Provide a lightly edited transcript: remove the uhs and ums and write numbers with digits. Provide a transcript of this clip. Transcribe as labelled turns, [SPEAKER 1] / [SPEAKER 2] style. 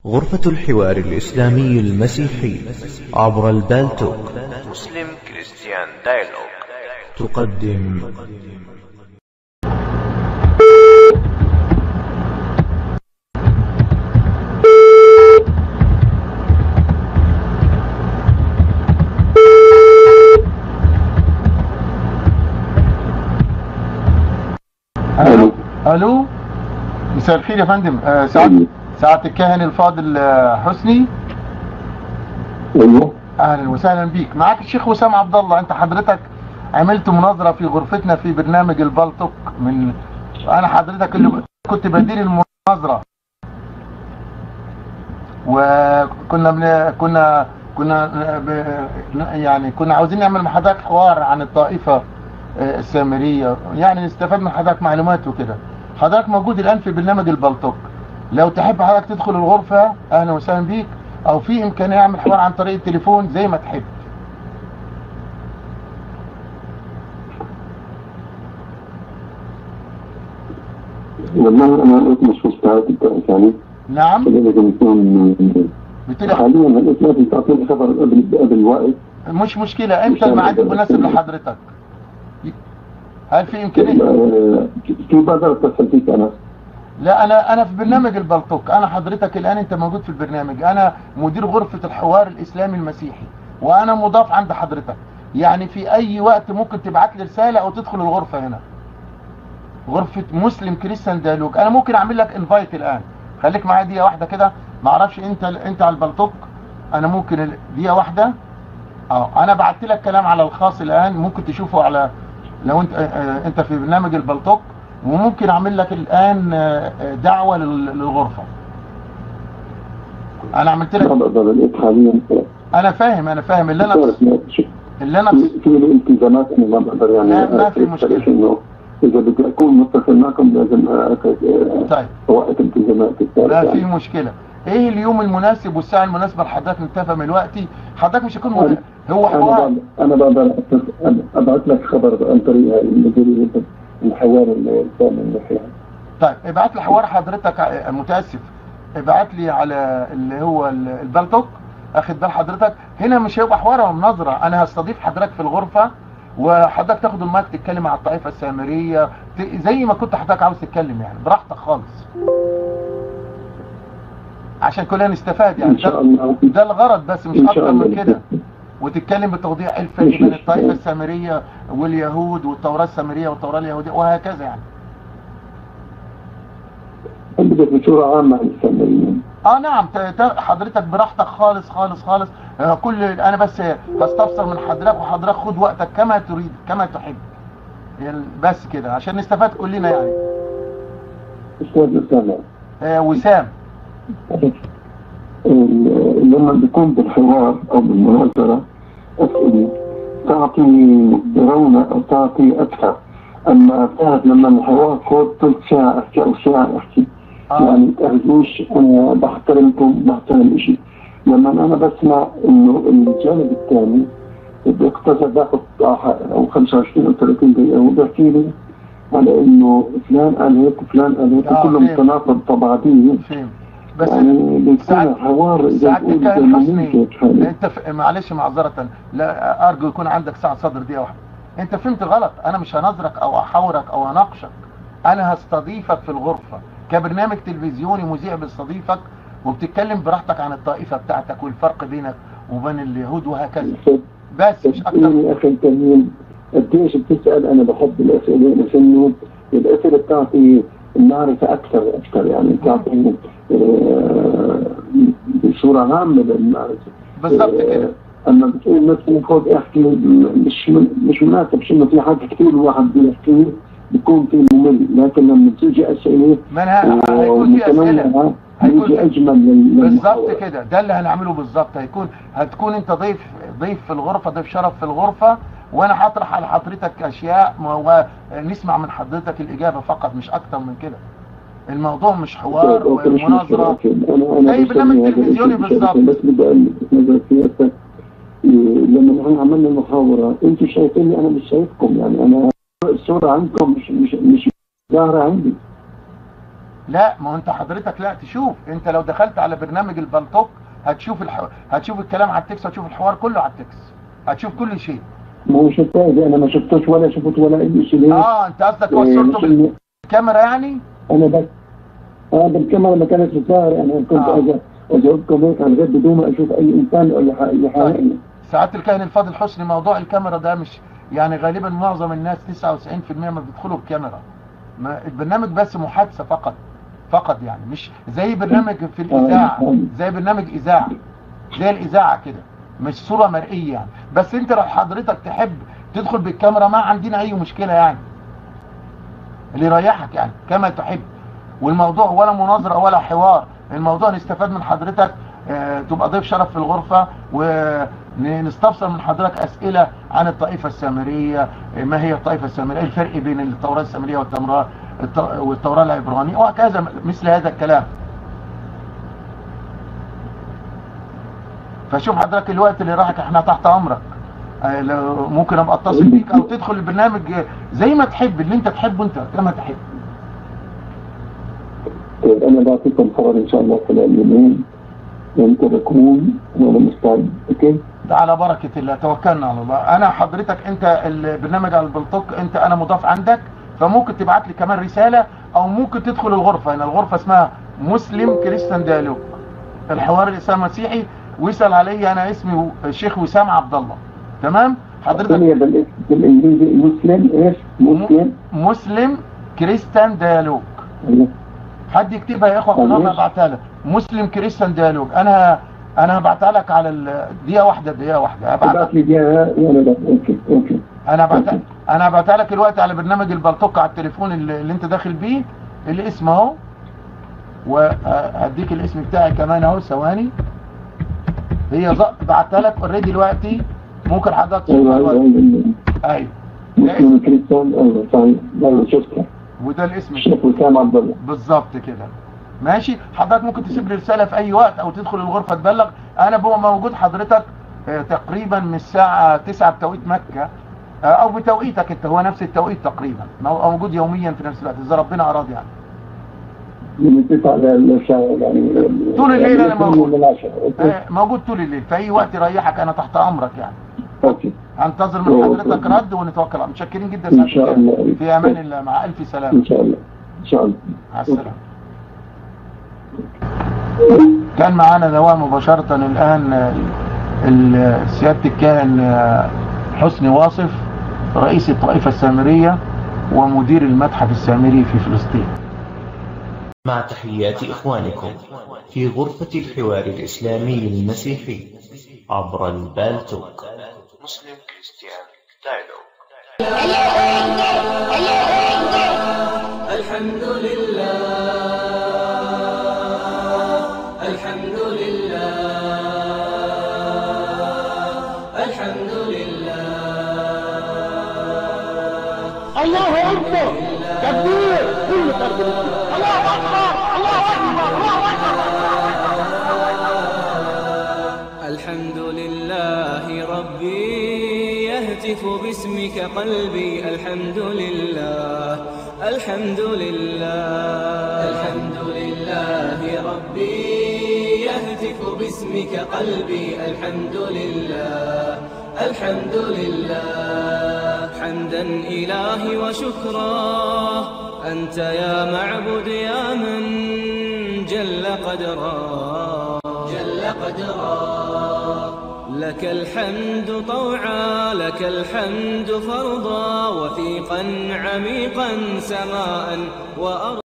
[SPEAKER 1] غرفة الحوار الإسلامي المسيحي عبر البالتوك
[SPEAKER 2] مسلم كريستيان دايلوج
[SPEAKER 1] تقدم
[SPEAKER 3] الو مساء الخير يا فندم. سعادة الكاهن الفاضل حسني.
[SPEAKER 4] ايوه
[SPEAKER 3] اهلا وسهلا بيك. معاك الشيخ وسام عبد الله. انت حضرتك عملت مناظره في غرفتنا في برنامج البالتوك. انا حضرتك اللي كنت بدير المناظره، وكنا كنا عاوزين نعمل مع حضرتك حوار عن الطائفه السامريه، يعني نستفاد من حضرتك معلومات وكده. حضرتك موجود الان في برنامج البالتوك، لو تحب حضرتك تدخل الغرفه اهلا وسهلا بيك، او في امكانيه اعمل حوار عن طريق التليفون زي ما تحب.
[SPEAKER 4] والله انا مش مستعد يعني.
[SPEAKER 3] نعم
[SPEAKER 4] حاليا لازم تعطيني خبر قبل وقت.
[SPEAKER 3] مش مشكله، امتى الميعاد المناسب لحضرتك؟ هل في امكانيه؟
[SPEAKER 4] كيف بقدر اتصل فيك انا؟
[SPEAKER 3] لا انا في برنامج البالتوك. انا حضرتك الان انت موجود في البرنامج، انا مدير غرفة الحوار الاسلامي المسيحي، وانا مضاف عند حضرتك. يعني في اي وقت ممكن تبعت لي رسالة او تدخل الغرفة هنا، غرفة مسلم كريستيان دايلوج. انا ممكن اعمل لك انفايت الان، خليك معايا دقيقة واحدة كده. ما اعرفش انت على البالتوك، انا ممكن دقيقة واحدة. انا بعت لك كلام على الخاص الان، ممكن تشوفه على، لو انت في برنامج البالتوك، وممكن اعمل لك الان دعوة للغرفة. انا عملت لك. انا فاهم اللي انا
[SPEAKER 4] في الالتزامات. انا ما بقدر يعني.
[SPEAKER 3] ما في مشكلة.
[SPEAKER 4] انه اذا بدي اكون متصل معكم لازم
[SPEAKER 3] طيب
[SPEAKER 4] وقت التزامات.
[SPEAKER 3] لا في مشكلة. ايه اليوم المناسب والساعة المناسبة لحضرتك نتفق من دلوقتي؟ حضرتك مش هيكون هو حوار.
[SPEAKER 4] انا بقدر ابعث لك خبر عن طريق المديرية الحوار الثاني.
[SPEAKER 3] طيب ابعت لي حوار حضرتك. متاسف، ابعت لي على اللي هو البالتوك. اخد بال حضرتك هنا مش هيبقى حوار ولا مناظره، انا هستضيف حضرتك في الغرفه، وحضرتك تاخد المايك تتكلم على الطائفه السامريه زي ما كنت حضرتك عاوز تتكلم، يعني براحتك خالص، عشان كلنا نستفاد يعني. ده الغرض بس، مش اكتر من كده. وتتكلم بتوضيح الفرق بين الطائفه السامريه واليهود، والتوراه السامريه والتوراه اليهوديه وهكذا يعني.
[SPEAKER 4] بدك بصورة عامة عن السامريين.
[SPEAKER 3] نعم، حضرتك براحتك خالص خالص خالص. انا بس هستفسر من حضرتك، وحضرتك خد وقتك كما تريد كما تحب، يعني بس كده عشان نستفاد كلنا يعني.
[SPEAKER 4] استاذ وسام.
[SPEAKER 3] وسام.
[SPEAKER 4] لما بيكون بالحوار او بالمناظرة اسئلة تعطي رونق او تعطي اكثر. اما بتعرف لما الحوار خد ثلث ساعة احكي او ساعة احكي، يعني تاخذوش. انا بحترمكم، بحترم شيء. لما انا بسمع انه الجانب الثاني بيقتصر باخذ او 25 او 30 دقيقة وبحكي لي على انه فلان قال هيك وفلان قال هيك، كله متناقض طبعاتيا.
[SPEAKER 3] بس
[SPEAKER 4] يعني بيكون حوار
[SPEAKER 3] سعادتك كان حسني. انت معلش معذرة، لا ارجو يكون عندك سعة صدر دقيقة واحدة. انت فهمت غلط، انا مش هنظرك او احاورك او اناقشك، انا هستضيفك في الغرفة كبرنامج تلفزيوني مذيع بيستضيفك، وبتتكلم براحتك عن الطائفة بتاعتك والفرق بينك وبين اليهود وهكذا، بس مش اكتر.
[SPEAKER 4] يا اخي الكريم، قديش بتسأل؟ انا بحب الاسئلة لانه الاسئلة بتعطي المعرفة اكثر يعني، بتعطي بصورة عامة للمعرفة.
[SPEAKER 3] بالضبط كده.
[SPEAKER 4] اما بتقول مثلا خذ احكي، مش مناسب. شنو في حاجة كثير الواحد بيحكي بيكون في ممل، لكن لما تيجي اسئلة
[SPEAKER 3] هيكون في اسئلة
[SPEAKER 4] هيجي اجمل
[SPEAKER 3] بالظبط كده. ده اللي هنعمله بالظبط. هتكون انت ضيف في الغرفة، ضيف شرف في الغرفة، وانا هطرح على حضرتك اشياء ونسمع من حضرتك الاجابة فقط، مش اكتر من كده. الموضوع مش حوار ومناظرة زي برنامج تلفزيوني بالظبط.
[SPEAKER 4] بس بدي اقول لك لما نحن عملنا المحاورة انتوا شايفيني، انا مش شايفكم. يعني انا الصورة عندكم مش ظاهرة عندي.
[SPEAKER 3] لا، ما هو انت حضرتك لا تشوف. انت لو دخلت على برنامج البلطوك هتشوف هتشوف الكلام على التكس، هتشوف الحوار كله على التكس، هتشوف كل شيء.
[SPEAKER 4] ما هو شفتها انا ما شفتوش ولا شفت ولا اي شيء. ليه؟
[SPEAKER 3] انت قصدك هو صورته بالكاميرا يعني؟
[SPEAKER 4] انا بس بالكاميرا ما كانت الظاهر يعني. كنت ازوركم هيك عن غير بدون ما اشوف اي انسان ولا حاجه.
[SPEAKER 3] ساعات الكاهن الفاضل حسني، موضوع الكاميرا ده مش يعني غالبا معظم الناس 99% ما بيدخلوا بكاميرا. البرنامج بس محادثه فقط يعني، مش زي برنامج في الاذاعه، زي برنامج اذاعه، زي الاذاعه كده، مش صوره مرئيه يعني. بس انت لو حضرتك تحب تدخل بالكاميرا ما عندنا اي مشكله يعني، اللي يريحك يعني كما تحب. والموضوع ولا مناظره ولا حوار، الموضوع نستفاد من حضرتك، تبقى ضيف شرف في الغرفه ونستفسر من حضرتك اسئله عن الطائفه السامريه. ما هي الطائفه السامريه؟ الفرق بين التوراه السامريه والتوراه العبرانيه وهكذا، مثل هذا الكلام. فشوف حضرتك الوقت اللي راحك، احنا تحت امرك. لو ممكن ابقى اتصل بيك او تدخل البرنامج زي ما تحب، اللي انت تحبه انت كما تحب.
[SPEAKER 4] انا بعطيكم قرار ان شاء الله خلال يومين، وانت بكون وانا مستعد. اوكي،
[SPEAKER 3] على بركه الله، توكلنا على الله. انا حضرتك انت البرنامج على البلطوك، انا مضاف عندك، فممكن تبعت لي كمان رساله، او ممكن تدخل الغرفه هنا. الغرفه اسمها مسلم كريستيان دايلوج، الحوار الاسلامي المسيحي، ويسال علي. انا اسمي الشيخ وسام عبد الله. تمام حضرتك؟
[SPEAKER 4] بالانجليزي مسلم ايش؟
[SPEAKER 3] مسلم كريستيان دايلوج. حد يكتبها يا اخوه، انا هبعتها لك. مسلم كريستيان دايلوج. انا هبعتها لك على دقيقه واحده
[SPEAKER 4] ابعت لي دقيقه. اوكي
[SPEAKER 3] انا هبعتها لك دلوقتي على برنامج البلطوك على التليفون اللي انت داخل بيه. الاسم اهو، وهديك الاسم بتاعي كمان اهو، ثواني. هي بعتها لك اوريدي دلوقتي، ممكن حضرتك تشوفها. ايوه
[SPEAKER 4] مسلم كريستيان. ايوه صحيح، شفتها.
[SPEAKER 3] وده الاسم
[SPEAKER 4] الشيخ وسام عبد الله
[SPEAKER 3] بالظبط كده. ماشي حضرتك، ممكن تسيب لي رساله في اي وقت او تدخل الغرفه تبلغ. انا ببقى موجود حضرتك تقريبا من الساعه 9 بتوقيت مكه، او بتوقيتك انت، هو نفس التوقيت تقريبا، موجود يوميا في نفس الوقت اذا ربنا اراد يعني.
[SPEAKER 4] من 9 للعشاء يعني
[SPEAKER 3] طول الليل انا موجود طول الليل، في اي وقت يريحك انا تحت امرك يعني.
[SPEAKER 4] اوكي،
[SPEAKER 3] هنتظر من حضرتك رد ونتوكل. متشكرين جدا
[SPEAKER 4] ان شاء الله.
[SPEAKER 3] في امان الله، مع الف سلامه.
[SPEAKER 4] ان شاء الله.
[SPEAKER 3] مع السلامه. كان معانا دواء مباشره الان سياده الكاهن حسني واصف، رئيس الطائفه السامريه ومدير المتحف السامري في فلسطين.
[SPEAKER 1] مع تحيات إخوانكم في غرفة الحوار الإسلامي المسيحي عبر البالتوك.
[SPEAKER 2] مسلم كريستيان دايلوج.
[SPEAKER 5] الحمد لله، الحمد لله، الحمد لله.
[SPEAKER 3] الله اكبر، تكبير، كل تكبير. الله اكبر، الله اكبر، الله اكبر.
[SPEAKER 5] الحمد لله ربي، يهتف باسمك قلبي. الحمد لله، الحمد لله، الحمد لله ربي، يهتف باسمك قلبي. الحمد لله، الحمد لله. حمدا إلهي وشكرا، أنت يا معبود يا من جل قدرا، جل قدرا. لك الحمد طوعا، لك الحمد فرضا، وثيقا عميقا سماء وأرضا.